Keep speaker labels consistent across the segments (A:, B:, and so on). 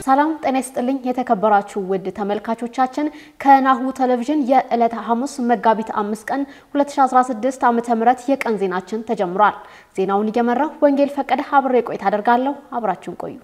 A: ሰላም ጤና ይስጥልኝ የተከበራችሁ ውድ ተመልካቾቻችን ከናሁ ቴሌቪዥን የዕለተ ሐሙስ መጋቢት 5 ቀን 2016 ዓ.ም የቀን ዜናችን ተጀምሯል። ዜናውን እየመራው ወንጌል ፈቀደ አብሬ ቆይታ አደርጋለሁ። አብራችሁን ቆዩ።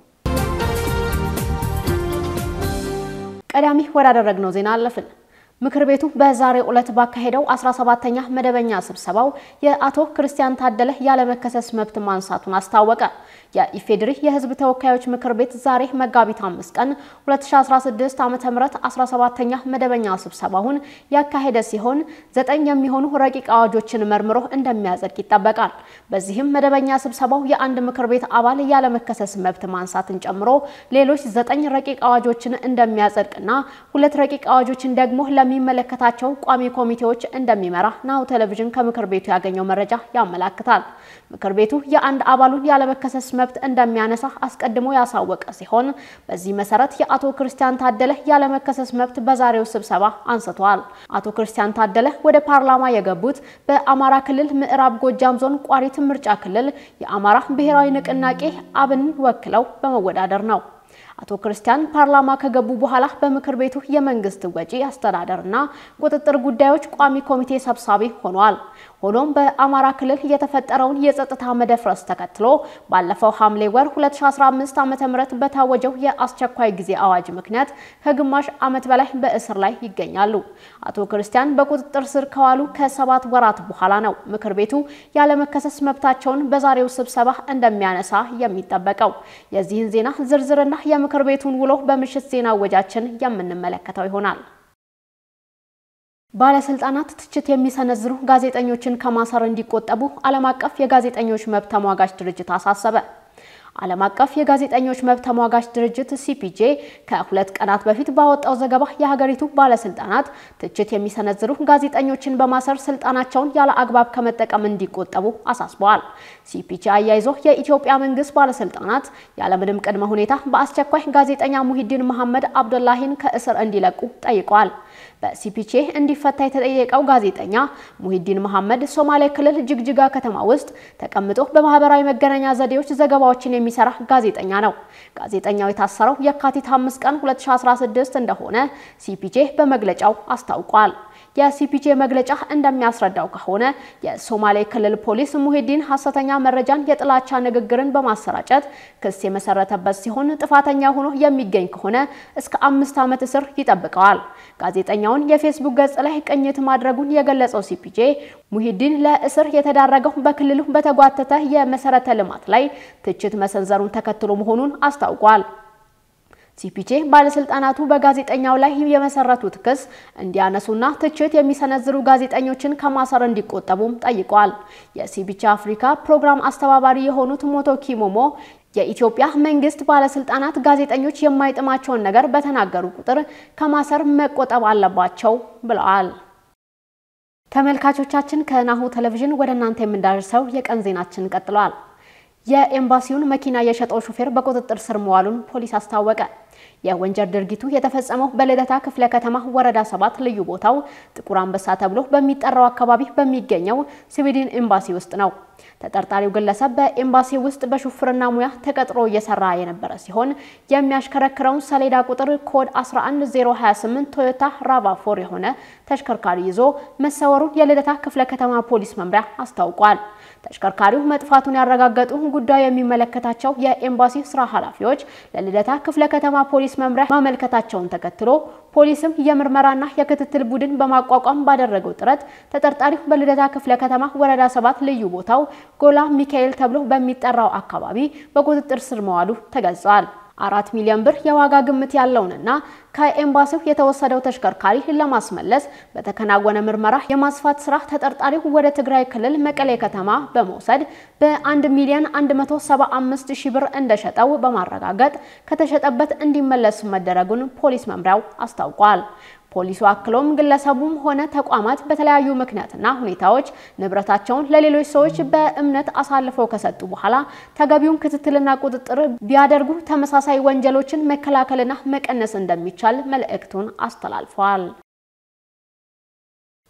A: ቀዳሚ ወዳደረግነው ዜና አለፍን። ምክር ቤቱ በዛሬው ዕለት ባካሄደው 17ኛ መደበኛ ስብሰባው የአቶ ክርስቲያን ታደለ ያለመከሰስ መብት ማንሳቱን አስታወቀ። የኢፌድሪ የህዝብ ተወካዮች ምክር ቤት ዛሬ መጋቢት 5 ቀን 2016 ዓ.ም 17ኛ መደበኛ ስብሰባውን ያካሄደ ሲሆን 9 የሚሆኑ ረቂቅ አዋጆችን መርምሮ እንደሚያጸድቅ ይጠበቃል። በዚህም መደበኛ ስብሰባው የአንድ ምክር ቤት አባል ያለመከሰስ መብት ማንሳትን ጨምሮ ሌሎች 9 ረቂቅ አዋጆችን እንደሚያጸድቅና 2 ረቂቅ አዋጆችን ደግሞ ለሚመለከታቸው ቋሚ ኮሚቴዎች እንደሚመራ ናሁ ቴሌቪዥን ከምክር ቤቱ ያገኘው መረጃ ያመለክታል። ምክር ቤቱ የአንድ አባሉን ያለመከሰስ መብት እንደሚያነሳ አስቀድሞ ያሳወቀ ሲሆን በዚህ መሰረት የአቶ ክርስቲያን ታደለ ያለመከሰስ መብት በዛሬው ስብሰባ አንስቷል። አቶ ክርስቲያን ታደለ ወደ ፓርላማ የገቡት በአማራ ክልል ምዕራብ ጎጃም ዞን ቋሪት ምርጫ ክልል የአማራ ብሔራዊ ንቅናቄ አብን ወክለው በመወዳደር ነው። አቶ ክርስቲያን ፓርላማ ከገቡ በኋላ በምክር ቤቱ የመንግስት ወጪ አስተዳደርና ቁጥጥር ጉዳዮች ቋሚ ኮሚቴ ሰብሳቢ ሆኗል። ሆኖም በአማራ ክልል የተፈጠረውን የጸጥታ መደፍረስ ተከትሎ ባለፈው ሐምሌ ወር 2015 ዓ.ም በታወጀው የአስቸኳይ ጊዜ አዋጅ ምክንያት ከግማሽ ዓመት በላይ በእስር ላይ ይገኛሉ። አቶ ክርስቲያን በቁጥጥር ስር ከዋሉ ከ7 ወራት በኋላ ነው ምክር ቤቱ ያለመከሰስ መብታቸውን በዛሬው ስብሰባ እንደሚያነሳ የሚጠበቀው። የዚህን ዜና ዝርዝርና የምክር ቤቱን ውሎ በምሽት ዜና ወጃችን የምንመለከተው ይሆናል። ባለስልጣናት ትችት የሚሰነዝሩ ጋዜጠኞችን ከማሰር እንዲቆጠቡ ዓለም አቀፍ የጋዜጠኞች መብት ተሟጋች ድርጅት አሳሰበ። ዓለም አቀፍ የጋዜጠኞች መብት ተሟጋች ድርጅት ሲፒጄ ከሁለት ቀናት በፊት ባወጣው ዘገባ የሀገሪቱ ባለስልጣናት ትችት የሚሰነዝሩ ጋዜጠኞችን በማሰር ስልጣናቸውን ያለ አግባብ ከመጠቀም እንዲቆጠቡ አሳስበዋል። ሲፒጄ አያይዞ የኢትዮጵያ መንግስት ባለስልጣናት ያለ ምንም ቅድመ ሁኔታ በአስቸኳይ ጋዜጠኛ ሙሂዲን መሐመድ አብዱላሂን ከእስር እንዲለቁ ጠይቀዋል። በሲፒጄ እንዲፈታ የተጠየቀው ጋዜጠኛ ሙሂዲን መሐመድ ሶማሌ ክልል ጅግጅጋ ከተማ ውስጥ ተቀምጦ በማህበራዊ መገናኛ ዘዴዎች ዘገባዎችን የሚሰራ ጋዜጠኛ ነው። ጋዜጠኛው የታሰረው የካቲት 5 ቀን 2016 እንደሆነ ሲፒጄ በመግለጫው አስታውቋል። የሲፒጄ መግለጫ እንደሚያስረዳው ከሆነ የሶማሌ ክልል ፖሊስ ሙሂዲን ሐሰተኛ መረጃን የጥላቻ ንግግርን በማሰራጨት ክስ የመሰረተበት ሲሆን ጥፋተኛ ሆኖ የሚገኝ ከሆነ እስከ 5 ዓመት እስር ይጠብቀዋል። ጋዜጠኛውን የፌስቡክ ገጽ ላይ ቅኝት ማድረጉን የገለጸው ሲፒጄ ሙሂዲን ለእስር የተዳረገው በክልሉ በተጓተተ የመሰረተ ልማት ላይ ትችት መሰንዘሩን ተከትሎ መሆኑን አስታውቋል። ሲፒጄ ባለስልጣናቱ በጋዜጠኛው ላይ የመሰረቱት ክስ እንዲያነሱና ትችት የሚሰነዝሩ ጋዜጠኞችን ከማሰር እንዲቆጠቡም ጠይቋል። የሲፒጄ አፍሪካ ፕሮግራም አስተባባሪ የሆኑት ሞቶኪ ሞሞ የኢትዮጵያ መንግስት ባለስልጣናት ጋዜጠኞች የማይጥማቸውን ነገር በተናገሩ ቁጥር ከማሰር መቆጠብ አለባቸው ብለዋል። ተመልካቾቻችን ከናሁ ቴሌቪዥን ወደ እናንተ የምንዳርሰው የቀን ዜናችን ቀጥሏል። የኤምባሲውን መኪና የሸጠው ሹፌር በቁጥጥር ስር መዋሉን ፖሊስ አስታወቀ። የወንጀል ድርጊቱ የተፈጸመው በልደታ ክፍለ ከተማ ወረዳ 7 ልዩ ቦታው ጥቁር አንበሳ ተብሎ በሚጠራው አካባቢ በሚገኘው ስዊድን ኤምባሲ ውስጥ ነው። ተጠርጣሪው ግለሰብ በኤምባሲ ውስጥ በሹፍርና ሙያ ተቀጥሮ እየሰራ የነበረ ሲሆን የሚያሽከረክረው ሰሌዳ ቁጥር ኮድ 11028 ቶዮታ ራቫ4 የሆነ ተሽከርካሪ ይዞ መሰወሩን የልደታ ክፍለ ከተማ ፖሊስ መምሪያ አስታውቋል። ተሽከርካሪው መጥፋቱን ያረጋገጡ ጉዳዩ የሚመለከታቸው የኤምባሲ ስራ ኃላፊዎች ለልደታ ክፍለ ከተማ ፖሊስ መምሪያ ማመልከታቸውን ተከትሎ ፖሊስም የምርመራና የክትትል ቡድን በማቋቋም ባደረገው ጥረት ተጠርጣሪው በልደታ ክፍለ ከተማ ወረዳ 7 ልዩ ቦታው ጎላ ሚካኤል ተብሎ በሚጠራው አካባቢ በቁጥጥር ስር መዋሉ ተገልጿል። 4 ሚሊዮን ብር የዋጋ ግምት ያለውንና ከኤምባሲው የተወሰደው ተሽከርካሪ ለማስመለስ በተከናወነ ምርመራ የማስፋት ስራ ተጠርጣሪው ወደ ትግራይ ክልል መቀሌ ከተማ በመውሰድ በ1 ሚሊዮን 175 ሺህ ብር እንደሸጠው በማረጋገጥ ከተሸጠበት እንዲመለስ መደረጉን ፖሊስ መምሪያው አስታውቋል። ፖሊሱ አክሎም ግለሰቡም ሆነ ተቋማት በተለያዩ ምክንያትና ሁኔታዎች ንብረታቸውን ለሌሎች ሰዎች በእምነት አሳልፈው ከሰጡ በኋላ ተገቢውን ክትትልና ቁጥጥር ቢያደርጉ ተመሳሳይ ወንጀሎችን መከላከልና መቀነስ እንደሚቻል መልእክቱን አስተላልፏል።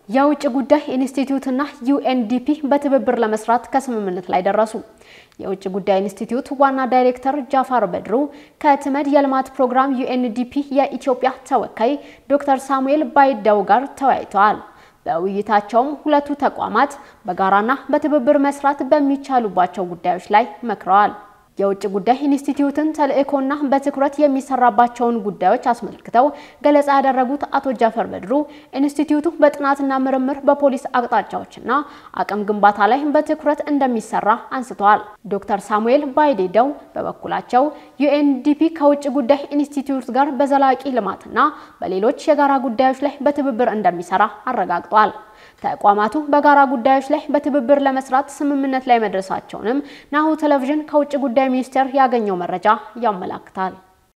A: የውጭ ጉዳይ ኢንስቲትዩትና ዩኤንዲፒ በትብብር ለመስራት ከስምምነት ላይ ደረሱ። የውጭ ጉዳይ ኢንስቲትዩት ዋና ዳይሬክተር ጃፋር በድሩ ከትመድ የልማት ፕሮግራም ዩኤንዲፒ የኢትዮጵያ ተወካይ ዶክተር ሳሙኤል ባይዳው ጋር ተወያይተዋል። በውይይታቸውም ሁለቱ ተቋማት በጋራና በትብብር መስራት በሚቻሉባቸው ጉዳዮች ላይ መክረዋል። የውጭ ጉዳይ ኢንስቲትዩትን ተልእኮና በትኩረት የሚሰራባቸውን ጉዳዮች አስመልክተው ገለጻ ያደረጉት አቶ ጃፈር በድሩ ኢንስቲትዩቱ በጥናትና ምርምር በፖሊስ አቅጣጫዎችና አቅም ግንባታ ላይ በትኩረት እንደሚሰራ አንስተዋል። ዶክተር ሳሙኤል ባይዴው በበኩላቸው ዩኤንዲፒ ከውጭ ጉዳይ ኢንስቲትዩት ጋር በዘላቂ ልማትና በሌሎች የጋራ ጉዳዮች ላይ በትብብር እንደሚሰራ አረጋግጠዋል። ተቋማቱ በጋራ ጉዳዮች ላይ በትብብር ለመስራት ስምምነት ላይ መድረሳቸውንም ናሁ ቴሌቪዥን ከውጭ ጉዳይ ሚኒስቴር ያገኘው መረጃ ያመለክታል።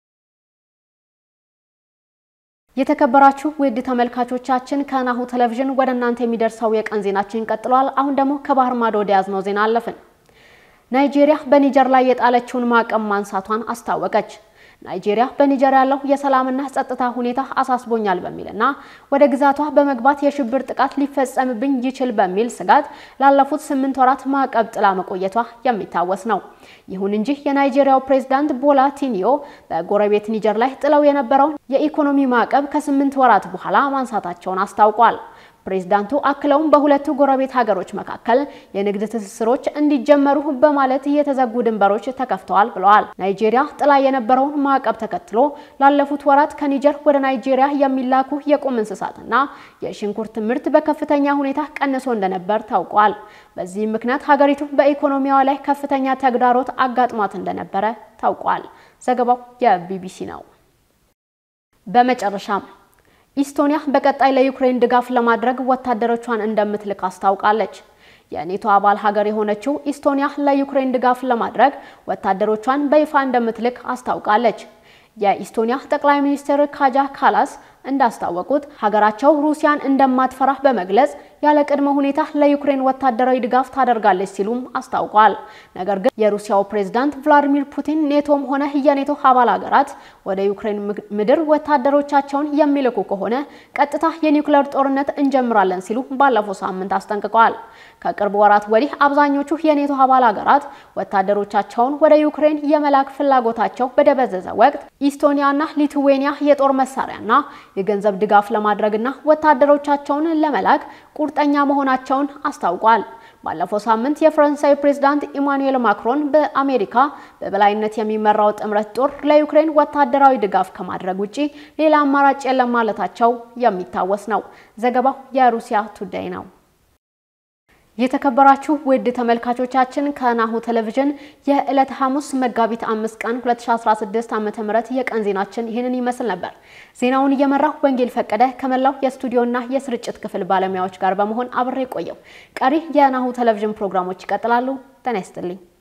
A: የተከበራችሁ ውድ ተመልካቾቻችን ከናሁ ቴሌቪዥን ወደ እናንተ የሚደርሰው የቀን ዜናችን ቀጥሏል። አሁን ደግሞ ከባህር ማዶ ወደ ያዝነው ዜና አለፍን። ናይጄሪያ በኒጀር ላይ የጣለችውን ማዕቀብ ማንሳቷን አስታወቀች። ናይጄሪያ በኒጀር ያለው የሰላምና ጸጥታ ሁኔታ አሳስቦኛል በሚልና ወደ ግዛቷ በመግባት የሽብር ጥቃት ሊፈጸምብኝ ይችል በሚል ስጋት ላለፉት 8 ወራት ማዕቀብ ጥላ መቆየቷ የሚታወስ ነው። ይሁን እንጂ የናይጄሪያው ፕሬዝዳንት ቦላ ቲኒዮ በጎረቤት ኒጀር ላይ ጥለው የነበረውን የኢኮኖሚ ማዕቀብ ከ8 ወራት በኋላ ማንሳታቸውን አስታውቋል። ፕሬዝዳንቱ አክለውም በሁለቱ ጎረቤት ሀገሮች መካከል የንግድ ትስስሮች እንዲጀመሩ በማለት የተዘጉ ድንበሮች ተከፍተዋል ብለዋል። ናይጄሪያ ጥላ የነበረውን ማዕቀብ ተከትሎ ላለፉት ወራት ከኒጀር ወደ ናይጄሪያ የሚላኩ የቁም እንስሳትና የሽንኩርት ምርት በከፍተኛ ሁኔታ ቀንሶ እንደነበር ታውቋል። በዚህ ምክንያት ሀገሪቱ በኢኮኖሚዋ ላይ ከፍተኛ ተግዳሮት አጋጥሟት እንደነበረ ታውቋል። ዘገባው የቢቢሲ ነው። በመጨረሻም ኢስቶኒያ በቀጣይ ለዩክሬን ድጋፍ ለማድረግ ወታደሮቿን እንደምትልክ አስታውቃለች። የኔቶ አባል ሀገር የሆነችው ኢስቶኒያ ለዩክሬን ድጋፍ ለማድረግ ወታደሮቿን በይፋ እንደምትልክ አስታውቃለች። የኢስቶኒያ ጠቅላይ ሚኒስትር ካጃ ካላስ እንዳስታወቁት ሀገራቸው ሩሲያን እንደማትፈራ በመግለጽ ያለ ቅድመ ሁኔታ ለዩክሬን ወታደራዊ ድጋፍ ታደርጋለች ሲሉም አስታውቋል። ነገር ግን የሩሲያው ፕሬዝዳንት ቭላዲሚር ፑቲን ኔቶም ሆነ የኔቶ አባል ሀገራት ወደ ዩክሬን ምድር ወታደሮቻቸውን የሚልኩ ከሆነ ቀጥታ የኒውክሌር ጦርነት እንጀምራለን ሲሉ ባለፈው ሳምንት አስጠንቅቀዋል። ከቅርብ ወራት ወዲህ አብዛኞቹ የኔቶ አባል ሀገራት ወታደሮቻቸውን ወደ ዩክሬን የመላክ ፍላጎታቸው በደበዘዘ ወቅት ኢስቶኒያና ሊቱዌኒያ የጦር መሳሪያና የገንዘብ ድጋፍ ለማድረግና ወታደሮቻቸውን ለመላክ ቁርጠኛ መሆናቸውን አስታውቋል። ባለፈው ሳምንት የፍራንሳይ ፕሬዝዳንት ኢማኑኤል ማክሮን በአሜሪካ በበላይነት የሚመራው ጥምረት ጦር ለዩክሬን ወታደራዊ ድጋፍ ከማድረግ ውጪ ሌላ አማራጭ የለም ማለታቸው የሚታወስ ነው። ዘገባው የሩሲያ ቱዴይ ነው። የተከበራችሁ ውድ ተመልካቾቻችን ከናሁ ቴሌቪዥን የዕለት ሐሙስ መጋቢት 5 ቀን 2016 ዓ.ም የቀን ዜናችን ይህንን ይመስል ነበር። ዜናውን እየመራው ወንጌል ፈቀደ ከመላው የስቱዲዮና የስርጭት ክፍል ባለሙያዎች ጋር በመሆን አብሬ ቆየው። ቀሪ የናሁ ቴሌቪዥን ፕሮግራሞች ይቀጥላሉ። ጤና ይስጥልኝ።